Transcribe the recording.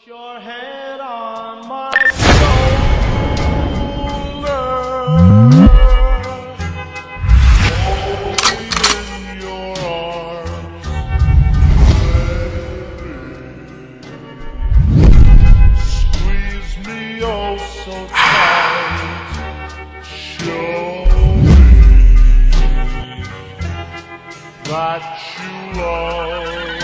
your head on my shoulder, hold me in your arms, squeeze me oh so tight, show me that you love